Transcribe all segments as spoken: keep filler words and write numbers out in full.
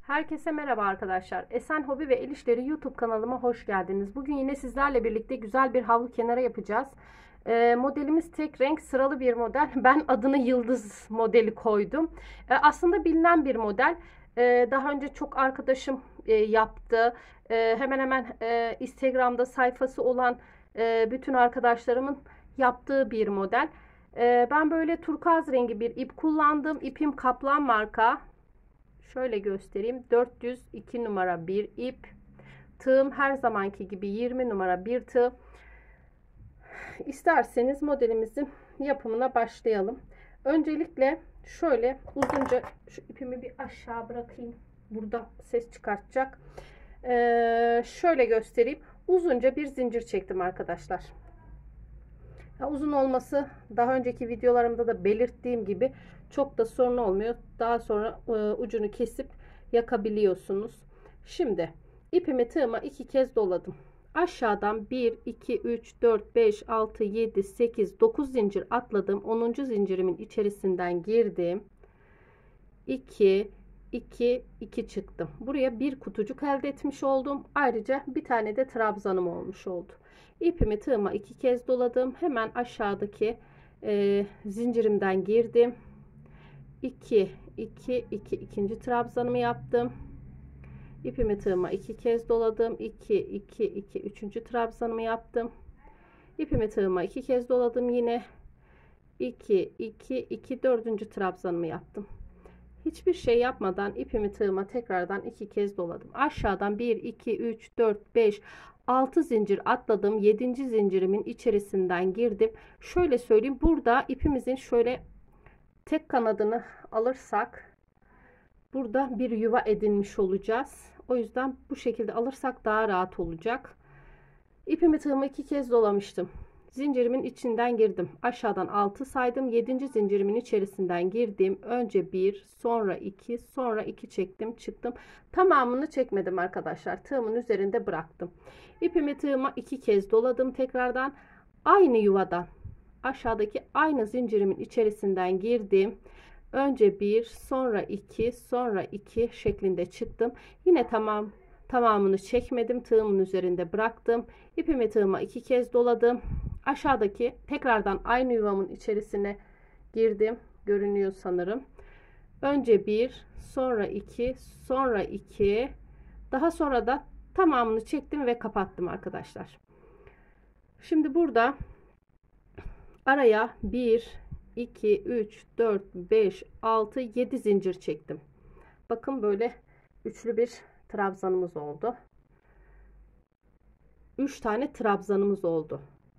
Herkese merhaba arkadaşlar. Esen Hobi ve El İşleri YouTube kanalıma hoş geldiniz. Bugün yine sizlerle birlikte güzel bir havlu kenara yapacağız. Ee, modelimiz tek renk, sıralı bir model. Ben adını Yıldız modeli koydum. Ee, aslında bilinen bir model. Ee, daha önce çok arkadaşım e, yaptı. Ee, hemen hemen e, Instagram'da sayfası olan e, bütün arkadaşlarımın yaptığı bir model. Ee, ben böyle turkuaz rengi bir ip kullandım. İpim Kaplan marka. Şöyle göstereyim. dört yüz iki numara bir ip. Tığım her zamanki gibi yirmi numara bir tığ. İsterseniz modelimizin yapımına başlayalım. Öncelikle şöyle uzunca şu ipimi bir aşağı bırakayım. Burada ses çıkartacak. Ee, şöyle göstereyim. Uzunca bir zincir çektim arkadaşlar. Ya uzun olması daha önceki videolarımda da belirttiğim gibi çok da sorun olmuyor. Daha sonra e, ucunu kesip yakabiliyorsunuz. Şimdi ipimi tığıma iki kez doladım. Aşağıdan bir, iki, üç, dört, beş, altı, yedi, sekiz, dokuz zincir atladım. onuncu zincirimin içerisinden girdim. iki, iki, iki çıktım. Buraya bir kutucuk elde etmiş oldum. Ayrıca bir tane de trabzanım olmuş oldu. İpimi tığıma iki kez doladım. Hemen aşağıdaki e, zincirimden girdim. iki, iki, iki, ikinci trabzanımı yaptım. İpimi tığıma iki kez doladım. iki, iki, iki, üçüncü trabzanımı yaptım. İpimi tığıma iki kez doladım. Yine iki, iki, iki, dördüncü trabzanımı yaptım. Hiçbir şey yapmadan ipimi tığıma tekrardan iki kez doladım. Aşağıdan bir, iki, üç, dört, beş, altı zincir atladım. yedinci zincirimin içerisinden girdim. Şöyle söyleyeyim. Burada ipimizin şöyle tek kanadını alırsak burada bir yuva edinmiş olacağız. O yüzden bu şekilde alırsak daha rahat olacak. İpimi tığıma iki kez dolamıştım. Zincirimin içinden girdim. Aşağıdan altı saydım. yedinci zincirimin içerisinden girdim. Önce bir, sonra iki, sonra iki çektim, çıktım. Tamamını çekmedim arkadaşlar. Tığımın üzerinde bıraktım. İpimi tığıma iki kez doladım. Tekrardan aynı yuvadan aşağıdaki aynı zincirimin içerisinden girdim. Önce bir, sonra iki, sonra iki şeklinde çıktım. Yine tamam tamamını çekmedim. Tığımın üzerinde bıraktım. İpimi tığıma iki kez doladım. Aşağıdaki tekrardan aynı yuvamın içerisine girdim. Görünüyor sanırım. Önce bir, sonra iki, sonra iki. Daha sonra da tamamını çektim ve kapattım arkadaşlar. Şimdi burada araya bir, iki, üç, dört, beş, altı, yedi zincir çektim. Bakın böyle üçlü bir trabzanımız oldu. üç tane trabzanımız oldu.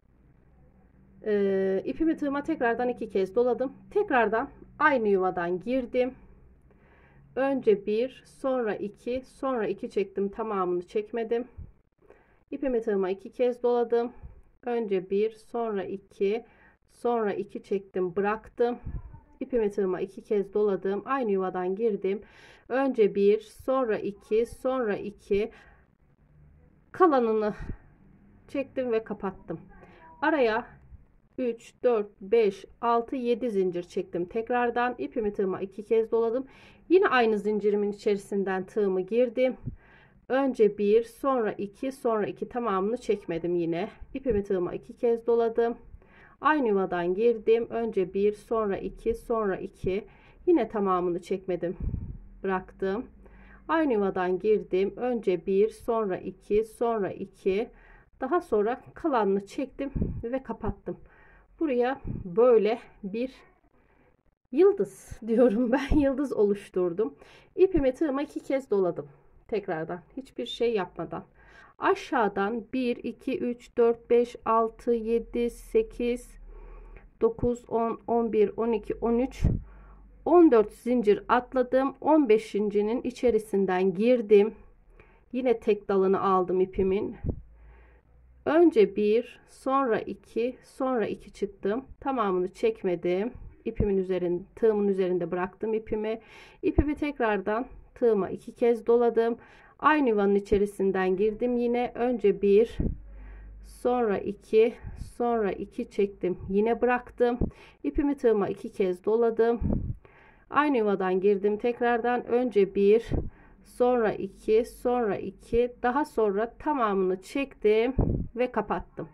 Ee, ipimi tığıma tekrardan iki kez doladım. Tekrardan aynı yuvadan girdim. Önce bir, sonra iki, sonra iki çektim. Tamamını çekmedim. İpimi tığıma iki kez doladım. Önce bir, sonra iki, sonra iki çektim, bıraktım. İpimi tığıma iki kez doladım. Aynı yuvadan girdim. Önce bir, sonra iki, sonra iki. Kalanını çektim ve kapattım. Araya üç, dört, beş, altı, yedi zincir çektim. Tekrardan ipimi tığıma iki kez doladım. Yine aynı zincirimin içerisinden tığımı girdim. Önce bir, sonra iki, sonra iki tamamını çekmedim yine. İpimi tığıma iki kez doladım. Aynı yuvadan girdim. Önce bir, sonra iki, sonra iki. Yine tamamını çekmedim. Bıraktım. Aynı yuvadan girdim. Önce bir, sonra iki, sonra iki. Daha sonra kalanını çektim ve kapattım. Buraya böyle bir yıldız diyorum ben. Yıldız oluşturdum. İpimi tığıma iki kez doladım. Tekrardan hiçbir şey yapmadan. Aşağıdan bir, iki, üç, dört, beş, altı, yedi, sekiz, dokuz, on, on bir, on iki, on üç, on dört zincir atladım. on beşincinin içerisinden girdim. Yine tek dalını aldım ipimin. Önce bir, sonra iki, sonra iki çıktım. Tamamını çekmedim. İpimin üzerinde, tığımın üzerinde bıraktım ipimi. İpimi tekrardan tığıma iki kez doladım. Aynı yuvanın içerisinden girdim. Yine önce bir, sonra iki, sonra iki çektim. Yine bıraktım. İpimi tığıma iki kez doladım. Aynı yuvadan girdim. Tekrardan önce bir, sonra iki, sonra iki, daha sonra tamamını çektim ve kapattım.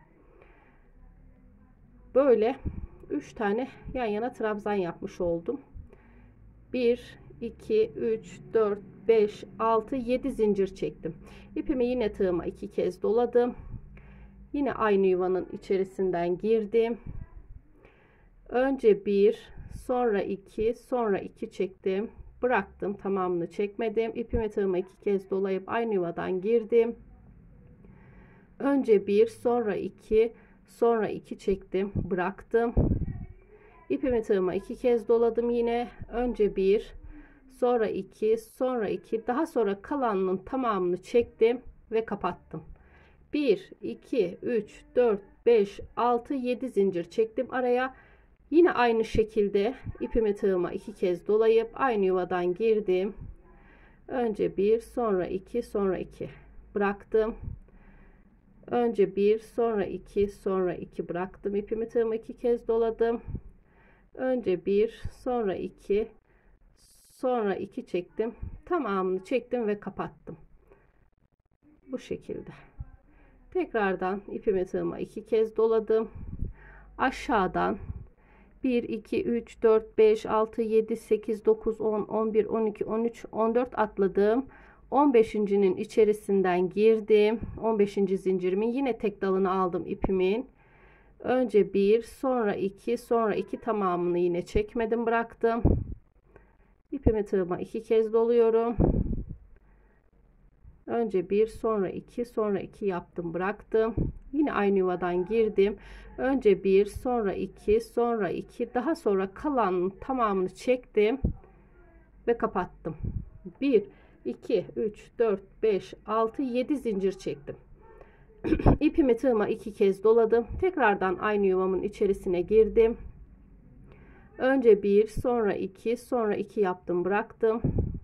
Böyle üç tane yan yana trabzan yapmış oldum. bir, iki, üç, dört, beş, altı, yedi zincir çektim. İpimi yine tığıma iki kez doladım. Yine aynı yuvanın içerisinden girdim. Önce bir, sonra iki, sonra iki çektim. Bıraktım, tamamını çekmedim. İpimi tığıma iki kez dolayıp aynı yuvadan girdim. Önce bir, sonra iki, sonra iki çektim. Bıraktım. İpimi tığıma iki kez doladım yine. Önce bir, sonra iki, sonra iki, daha sonra kalanının tamamını çektim ve kapattım. bir, iki, üç, dört, beş, altı, yedi zincir çektim araya. Yine aynı şekilde ipimi tığıma iki kez dolayıp aynı yuvadan girdim. Önce bir, sonra iki, sonra iki bıraktım. Önce bir, sonra iki, sonra iki bıraktım. İpimi tığıma iki kez doladım. Önce bir, sonra iki, sonra iki çektim. Tamamını çektim ve kapattım. Bu şekilde. Tekrardan ipimi tığıma iki kez doladım. Aşağıdan bir, iki, üç, dört, beş, altı, yedi, sekiz, dokuz, on, on bir, on iki, on üç, on dört atladım. on beşincinin içerisinden girdim. on beşinci zincirimin yine tek dalını aldım ipimin. Önce bir, sonra iki, sonra iki tamamını yine çekmedim, bıraktım. İpimi tığıma iki kez doluyorum. Önce bir, sonra iki, sonra iki yaptım, bıraktım. Yine aynı yuvadan girdim. Önce bir, sonra iki, sonra iki, daha sonra kalanın tamamını çektim ve kapattım. bir, iki, üç, dört, beş, altı, yedi zincir çektim. İpimi tığıma iki kez doladım. Tekrardan aynı yuvamın içerisine girdim. Önce bir, sonra iki, sonra iki yaptım, bıraktım.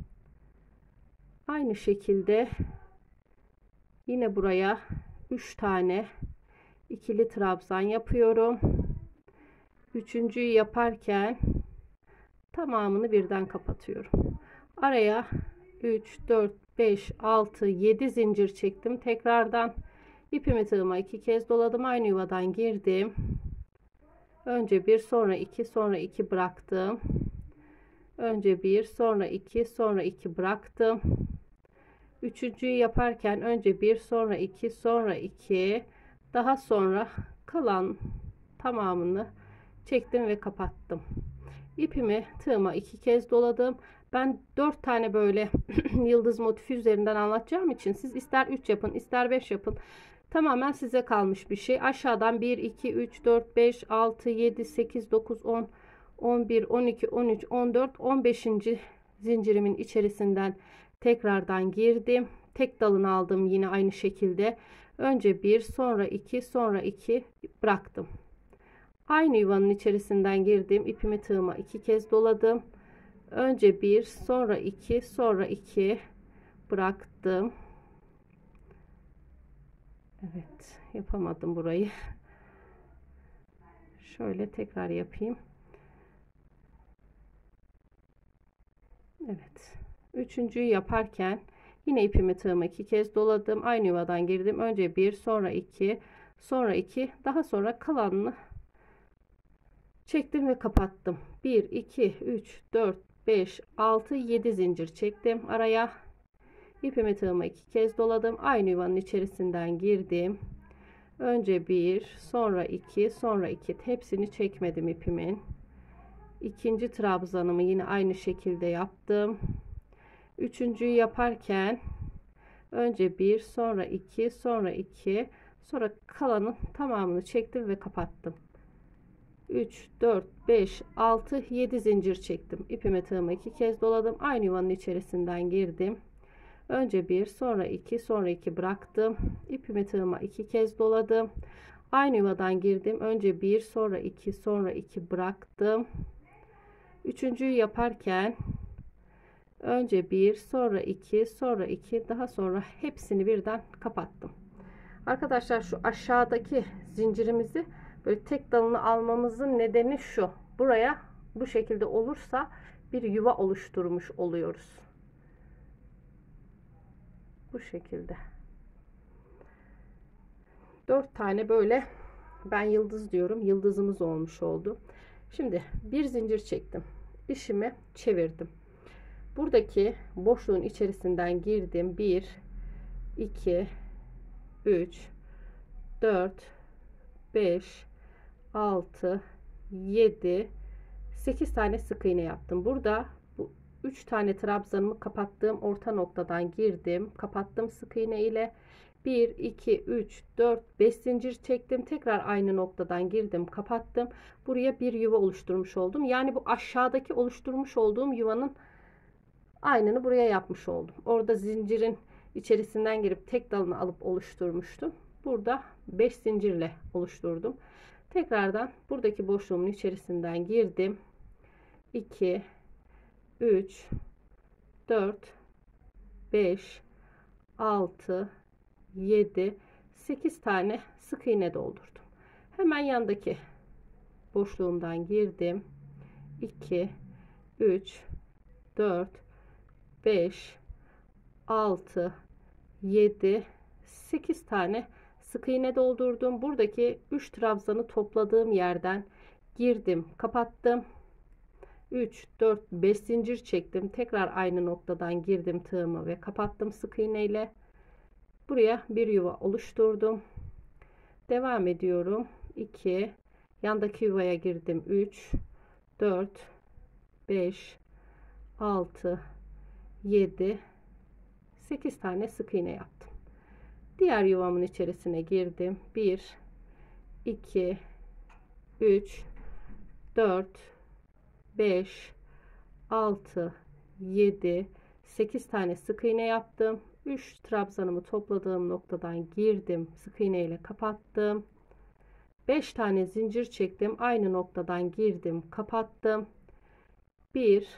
Aynı şekilde yine buraya üç tane ikili trabzan yapıyorum. Üçüncüyü yaparken tamamını birden kapatıyorum. Araya üç, dört, beş, altı, yedi zincir çektim. Tekrardan ipimi tığıma iki kez doladım. Aynı yuvadan girdim. Önce bir, sonra iki, sonra iki bıraktım. Önce bir, sonra iki, sonra iki bıraktım. Üçüncüyü yaparken önce bir, sonra iki, sonra iki, daha sonra kalan tamamını çektim ve kapattım. İpimi tığıma iki kez doladım. Ben dört tane böyle yıldız motifi üzerinden anlatacağım için siz ister üç yapın, ister beş yapın. Tamamen size kalmış bir şey. Aşağıdan bir, iki, üç, dört, beş, altı, yedi, sekiz, dokuz, on, on bir, on iki, on üç, on dört, on beşinci zincirimin içerisinden tekrardan girdim. Tek dalını aldım yine aynı şekilde. Önce bir, sonra iki, sonra iki bıraktım. Aynı yuvanın içerisinden girdim. İpimi tığıma iki kez doladım. Önce bir, sonra iki, sonra iki bıraktım. Evet, yapamadım burayı. Şöyle tekrar yapayım. Evet. Üçüncüyü yaparken yine ipimi tığıma iki kez doladım. Aynı yuvadan girdim. Önce bir, sonra iki, sonra iki, daha sonra kalanını çektim ve kapattım. bir, iki, üç, dört, beş, altı, yedi zincir çektim araya. İpimi tığıma iki kez doladım. Aynı yuvanın içerisinden girdim. Önce bir, sonra iki, sonra iki, hepsini çekmedim ipimin. İkinci trabzanımı yine aynı şekilde yaptım. Üçüncüyü yaparken önce bir, sonra iki, sonra iki, sonra kalanın tamamını çektim ve kapattım. üç, dört, beş, altı, yedi zincir çektim. İpimi tığıma iki kez doladım. Aynı yuvanın içerisinden girdim. Önce bir, sonra iki, sonra iki bıraktım. İpimi tığıma iki kez doladım. Aynı yuvadan girdim. Önce bir, sonra iki, sonra iki bıraktım. Üçüncüyü yaparken önce bir, sonra iki, sonra iki, daha sonra hepsini birden kapattım. Arkadaşlar şu aşağıdaki zincirimizi böyle tek dalını almamızın nedeni şu. Buraya bu şekilde olursa bir yuva oluşturmuş oluyoruz. Bu şekilde. dört tane böyle, ben yıldız diyorum, yıldızımız olmuş oldu. Şimdi bir zincir çektim. İşimi çevirdim. Buradaki boşluğun içerisinden girdim. bir, iki, üç, dört, beş, altı, yedi, sekiz tane sık iğne yaptım. Burada bu üç tane trabzanımı kapattığım orta noktadan girdim. Kapattım sık iğne ile. bir, iki, üç, dört, beş zincir çektim. Tekrar aynı noktadan girdim, kapattım. Buraya bir yuva oluşturmuş oldum. Yani bu aşağıdaki oluşturmuş olduğum yuvanın aynını buraya yapmış oldum. Orada zincirin içerisinden girip tek dalını alıp oluşturmuştum. Burada beş zincirle oluşturdum. Tekrardan buradaki boşluğumun içerisinden girdim. iki, üç, dört, beş, altı, yedi, sekiz tane sık iğne doldurdum. Hemen yandaki boşluğumdan girdim. iki, üç, dört, beş, altı, yedi, sekiz tane sık iğne doldurdum. Buradaki üç trabzanı topladığım yerden girdim, kapattım. üç, dört, beş zincir çektim. Tekrar aynı noktadan girdim tığımı ve kapattım sık iğne ile. Buraya bir yuva oluşturdum. Devam ediyorum. iki, yandaki yuvaya girdim. üç, dört, beş, altı, yedi, sekiz tane sık iğne yaptım. Diğer yuvamın içerisine girdim. bir, iki, üç, dört, beş, altı, yedi, sekiz tane sık iğne yaptım. üç trabzanımı topladığım noktadan girdim. Sık iğne ile kapattım. beş tane zincir çektim. Aynı noktadan girdim, kapattım. bir,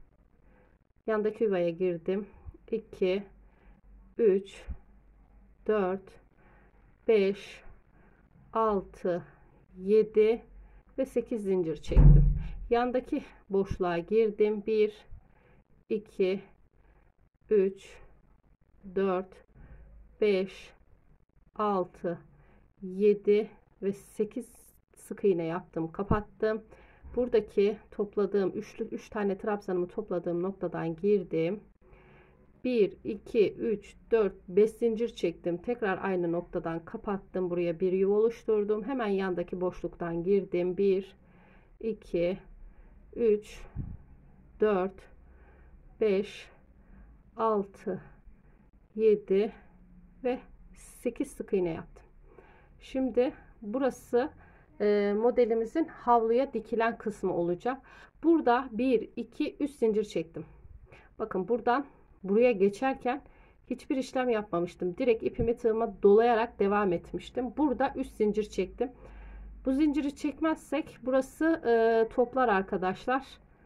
yandaki yuvaya girdim. iki, üç, dört, beş, altı, yedi ve sekiz zincir çektim. Yandaki boşluğa girdim. bir, iki, üç, dört, beş, altı, yedi ve sekiz sık iğne yaptım, kapattım. Buradaki topladığım üçlü üç tane trabzanımı topladığım noktadan girdim. bir, iki, üç, dört, beş zincir çektim. Tekrar aynı noktadan kapattım. Buraya bir yuva oluşturdum. Hemen yandaki boşluktan girdim. bir, iki, üç, dört, beş, altı, yedi ve sekiz sık iğne yaptım. Şimdi burası e, modelimizin havluya dikilen kısmı olacak. Burada bir, iki, üç zincir çektim. Bakın buradan buraya geçerken hiçbir işlem yapmamıştım. Direkt ipimi tığıma dolayarak devam etmiştim. Burada üç zincir çektim. Bu zinciri çekmezsek burası e, toplar arkadaşlar.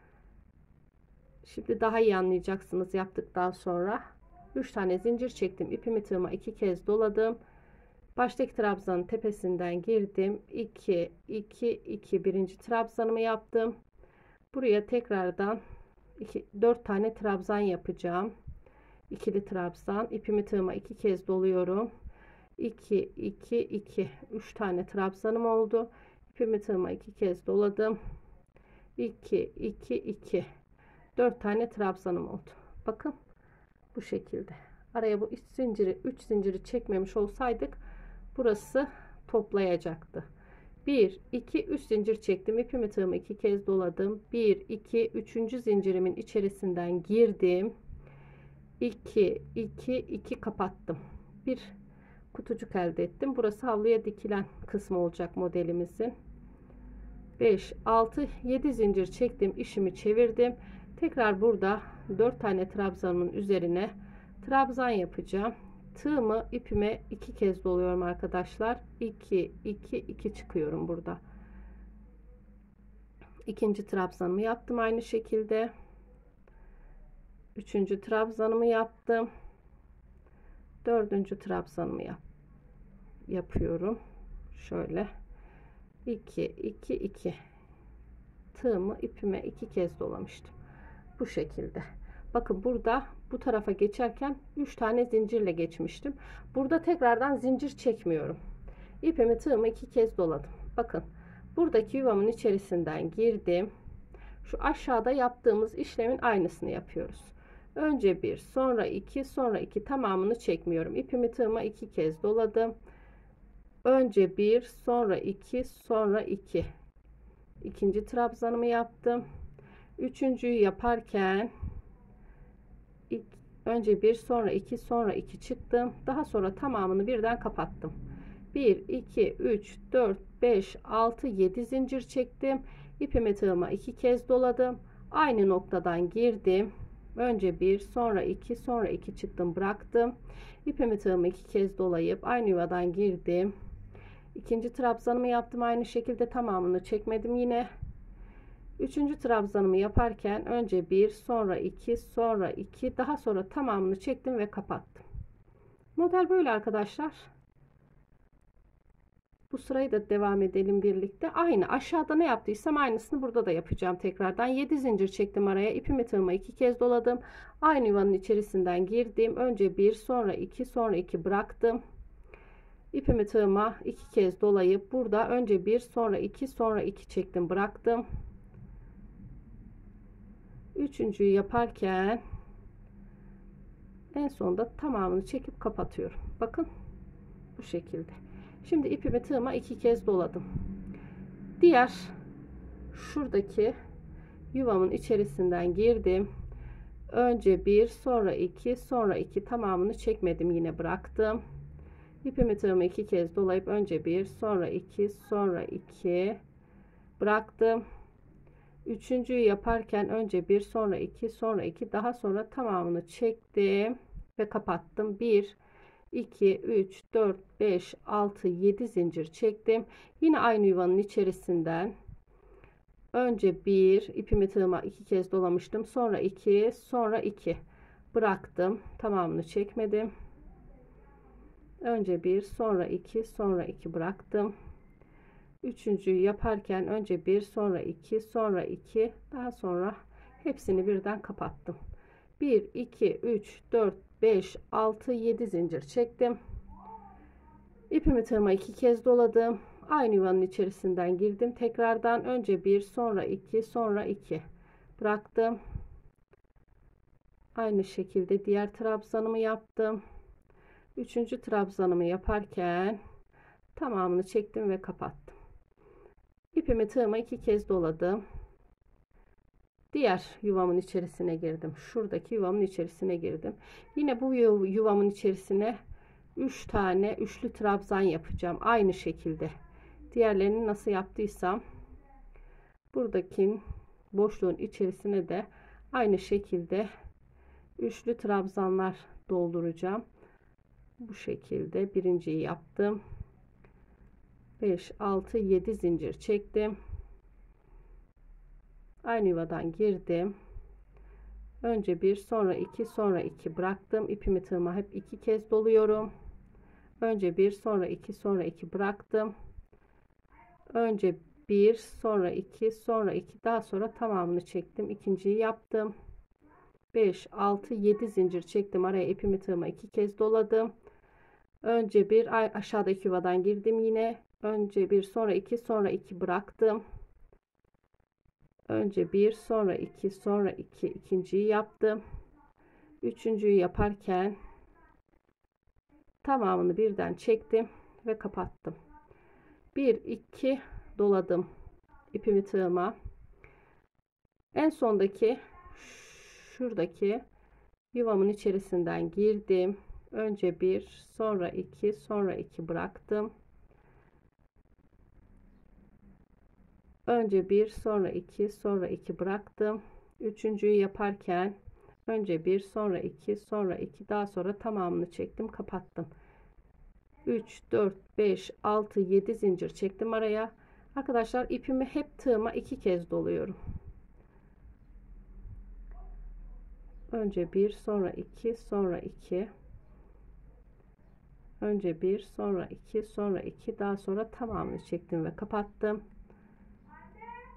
Şimdi daha iyi anlayacaksınız yaptıktan sonra. üç tane zincir çektim. İpimi tığıma iki kez doladım. Baştaki trabzanın tepesinden girdim. iki, iki, iki birinci trabzanımı yaptım. Buraya tekrardan iki, dört tane trabzan yapacağım. İkili trabzan. İpimi tığıma iki kez doluyorum. iki, iki, iki. üç tane trabzanım oldu. İpimi tığıma iki kez doladım. iki, iki, iki. dört tane trabzanım oldu. Bakın bu şekilde. Araya bu üç zinciri, üç zinciri çekmemiş olsaydık burası toplayacaktı. bir, iki, üç zincir çektim. İpimi tığımı iki kez doladım. bir, iki, üçüncü zincirimin içerisinden girdim. iki, iki, iki kapattım. Bir kutucuk elde ettim. Burası havluya dikilen kısmı olacak modelimizin. beş, altı, yedi zincir çektim. İşimi çevirdim. Tekrar burada dört tane trabzanın üzerine trabzan yapacağım. Tığımı ipime iki kez doluyorum arkadaşlar. iki, iki, iki çıkıyorum burada. İkinci trabzanımı yaptım aynı şekilde. Üçüncü trabzanımı yaptım. Dördüncü trabzanımı yap yapıyorum. Şöyle iki, iki, iki. Tığımı ipime iki kez dolamıştım. Bu şekilde. Bakın burada bu tarafa geçerken üç tane zincirle geçmiştim. Burada tekrardan zincir çekmiyorum. İpimi tığımı iki kez doladım. Bakın buradaki yuvamın içerisinden girdim. Şu aşağıda yaptığımız işlemin aynısını yapıyoruz. Önce bir, sonra iki, sonra iki, tamamını çekmiyorum. İpimi tığıma iki kez doladım. Önce bir, sonra iki, sonra iki. İkinci trabzanımı yaptım. Üçüncüyü yaparken ilk, önce bir, sonra iki, sonra iki çıktım. Daha sonra tamamını birden kapattım. bir, iki, üç, dört, beş, altı, yedi zincir çektim. İpimi tığıma iki kez doladım. Aynı noktadan girdim. Önce bir, sonra iki, sonra iki çıktım, bıraktım. İpimi tığıma iki kez dolayıp aynı yuvadan girdim. İkinci trabzanımı yaptım. Aynı şekilde tamamını çekmedim yine. Üçüncü trabzanımı yaparken önce bir, sonra iki, sonra iki, daha sonra tamamını çektim ve kapattım. Model böyle arkadaşlar. Bu sırayı da devam edelim birlikte. Aynı aşağıda ne yaptıysam aynısını burada da yapacağım tekrardan. yedi zincir çektim araya. İpimi tığıma iki kez doladım. Aynı yuvanın içerisinden girdim. Önce bir, sonra iki, sonra iki bıraktım. İpimi tığıma iki kez dolayıp burada önce bir, sonra iki, sonra iki çektim, bıraktım. Üçüncüyü yaparken en sonunda tamamını çekip kapatıyorum. Bakın bu şekilde. Şimdi ipimi tığıma iki kez doladım. Diğer şuradaki yuvamın içerisinden girdim. Önce bir, sonra iki, sonra iki, tamamını çekmedim, yine bıraktım. İpimi tığıma iki kez dolayıp önce bir, sonra iki, sonra iki bıraktım. Üçüncüyü yaparken önce bir, sonra iki, sonra iki, daha sonra tamamını çektim ve kapattım. bir, iki, üç, dört, beş, altı, yedi zincir çektim. Yine aynı yuvanın içerisinden önce bir, ipimi tığıma iki kez dolamıştım. Sonra iki, sonra iki bıraktım. Tamamını çekmedim. Önce bir, sonra iki, sonra iki bıraktım. Üçüncüyü yaparken önce bir, sonra iki, sonra iki, daha sonra hepsini birden kapattım. bir, iki, üç, dört, beş, altı, yedi zincir çektim. İpimi tığıma iki kez doladım. Aynı yuvanın içerisinden girdim. Tekrardan önce bir, sonra iki, sonra iki bıraktım. Aynı şekilde diğer trabzanımı yaptım. Üçüncü trabzanımı yaparken tamamını çektim ve kapattım. İpimi tığıma iki kez doladım. Diğer yuvamın içerisine girdim. Şuradaki yuvamın içerisine girdim. Yine bu yuvamın içerisine üç tane üçlü trabzan yapacağım. Aynı şekilde. Diğerlerini nasıl yaptıysam buradaki boşluğun içerisine de aynı şekilde üçlü trabzanlar dolduracağım. Bu şekilde birinciyi yaptım. beş, altı, yedi zincir çektim. Aynı yuvadan girdim. Önce bir, sonra iki, sonra iki bıraktım. İpimi tığıma hep iki kez doluyorum. Önce bir, sonra iki, sonra iki bıraktım. Önce bir, sonra iki, sonra iki, daha sonra tamamını çektim. İkinciyi yaptım. beş, altı, yedi zincir çektim. Araya ipimi tığıma iki kez doladım. Önce bir, aşağıdaki yuvadan girdim yine. Önce bir, sonra iki, sonra iki bıraktım. Önce bir, sonra iki, sonra iki, ikinciyi yaptım. Üçüncüyü yaparken tamamını birden çektim ve kapattım. bir, iki doladım ipimi tığıma. En sondaki şuradaki yuvamın içerisinden girdim. Önce bir, sonra iki, sonra iki bıraktım. Önce bir, sonra iki, sonra iki bıraktım. Üçüncüyü yaparken önce bir, sonra iki, sonra iki, daha sonra tamamını çektim, kapattım. üç, dört, beş, altı, yedi zincir çektim araya. Arkadaşlar ipimi hep tığıma iki kez doluyorum. Önce bir, sonra iki, sonra iki. Önce bir, sonra iki, sonra iki, daha sonra tamamını çektim ve kapattım.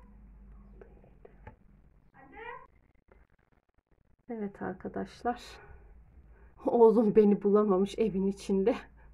Evet arkadaşlar. Oğlum beni bulamamış evin içinde.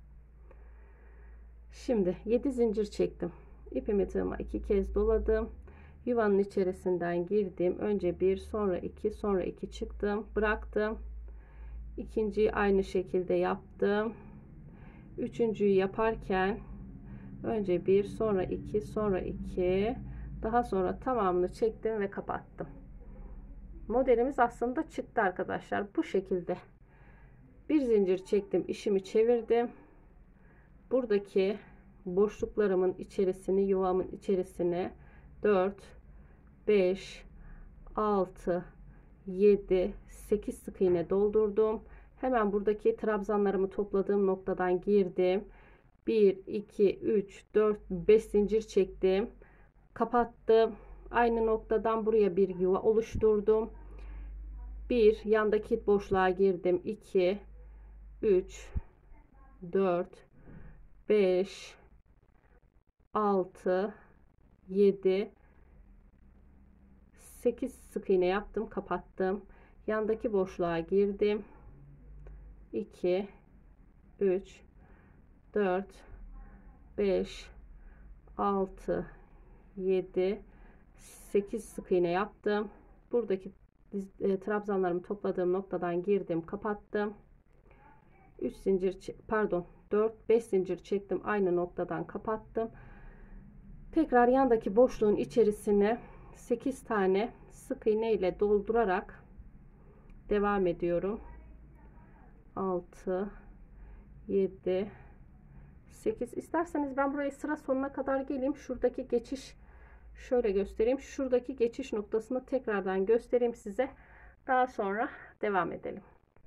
Şimdi yedi zincir çektim. İpimi tığıma iki kez doladım. Yuvanın içerisinden girdim. Önce bir, sonra iki, sonra iki çıktım. Bıraktım. İkinciyi aynı şekilde yaptım. Üçüncüyü yaparken önce bir, sonra iki, sonra iki, daha sonra tamamını çektim ve kapattım. Modelimiz aslında çıktı arkadaşlar. Bu şekilde. Bir zincir çektim, işimi çevirdim. Buradaki boşluklarımın içerisini, yuvamın içerisine dört, beş, altı, yedi, sekiz sık iğne doldurdum. Hemen buradaki trabzanlarımı topladığım noktadan girdim. bir, iki, üç, dört, beş zincir çektim. Kapattım. Aynı noktadan buraya bir yuva oluşturdum. bir, yandaki boşluğa girdim. iki, üç, dört, beş, altı, yedi, sekiz sık iğne yaptım, kapattım. Yandaki boşluğa girdim. iki, üç, dört, beş, altı, yedi, sekiz sık iğne yaptım. Buradaki e, trabzanlarımı topladığım noktadan girdim, kapattım. üç zincir, pardon, dört, beş zincir çektim, aynı noktadan kapattım. Tekrar yandaki boşluğun içerisine sekiz tane sık iğne ile doldurarak devam ediyorum. altı, yedi, sekiz. İsterseniz ben burayı sıra sonuna kadar geleyim. Şuradaki geçiş şöyle göstereyim. Şuradaki geçiş noktasını tekrardan göstereyim size. Daha sonra devam edelim.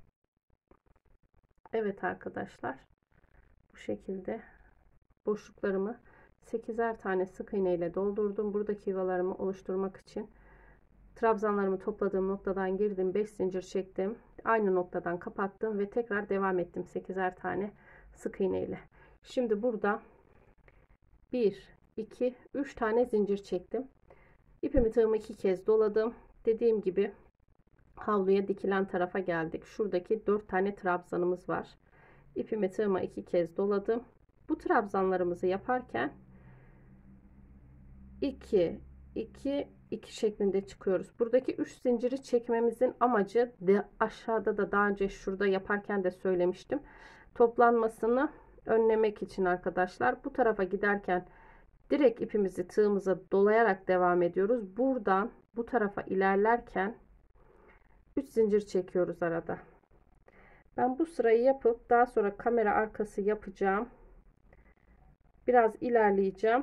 Evet arkadaşlar. Bu şekilde boşluklarımı sekizer tane sık iğne ile doldurdum. Buradaki yuvalarımı oluşturmak için trabzanlarımı topladığım noktadan girdim, beş zincir çektim, aynı noktadan kapattım ve tekrar devam ettim sekizer tane sık iğne ile. Şimdi burada bir, iki, üç tane zincir çektim. İpimi tığımı iki kez doladım. Dediğim gibi havluya dikilen tarafa geldik. Şuradaki dört tane trabzanımız var. İpimi tığıma iki kez doladım. Bu trabzanlarımızı yaparken iki, iki, iki şeklinde çıkıyoruz. Buradaki üç zinciri çekmemizin amacı de aşağıda da daha önce şurada yaparken de söylemiştim. Toplanmasını önlemek için arkadaşlar. Bu tarafa giderken direkt ipimizi tığımıza dolayarak devam ediyoruz. Buradan bu tarafa ilerlerken üç zincir çekiyoruz arada. Ben bu sırayı yapıp daha sonra kamera arkası yapacağım. Biraz ilerleyeceğim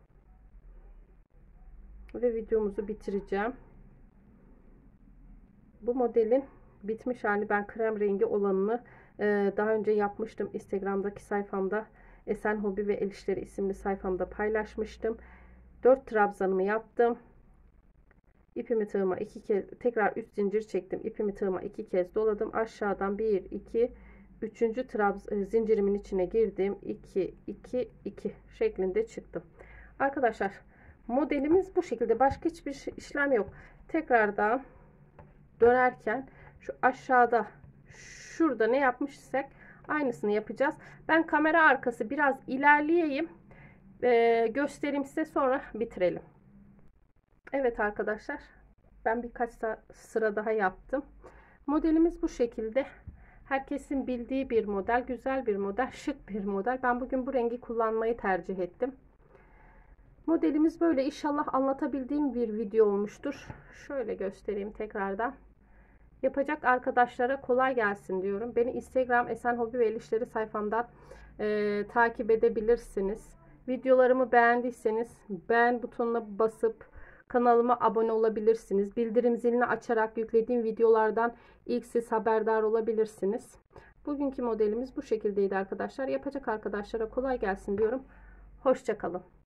ve videomuzu bitireceğim. Bu modelin bitmiş hali, ben krem rengi olanını e, daha önce yapmıştım. Instagram'daki sayfamda, Esen Hobi ve El İşleri isimli sayfamda paylaşmıştım. dört trabzanımı yaptım. İpimi tığıma iki kez, tekrar üç zincir çektim. İpimi tığıma iki kez doladım. Aşağıdan bir, iki, üçüncü trabz zincirimin içine girdim. iki, iki, iki şeklinde çıktım. Arkadaşlar modelimiz bu şekilde. Başka hiçbir işlem yok. Tekrardan dönerken şu aşağıda şurada ne yapmışsak aynısını yapacağız. Ben kamera arkası biraz ilerleyeyim. Ee, göstereyim size, sonra bitirelim. Evet arkadaşlar, ben birkaç sıra daha yaptım. Modelimiz bu şekilde. Herkesin bildiği bir model, güzel bir model, şık bir model. Ben bugün bu rengi kullanmayı tercih ettim. Modelimiz böyle. İnşallah anlatabildiğim bir video olmuştur. Şöyle göstereyim tekrardan. Yapacak arkadaşlara kolay gelsin diyorum. Beni Instagram Esen Hobi ve El İşleri sayfamdan e, takip edebilirsiniz. Videolarımı beğendiyseniz beğen butonuna basıp kanalıma abone olabilirsiniz. Bildirim zilini açarak yüklediğim videolardan ilk siz haberdar olabilirsiniz. Bugünkü modelimiz bu şekildeydi arkadaşlar. Yapacak arkadaşlara kolay gelsin diyorum. Hoşça kalın.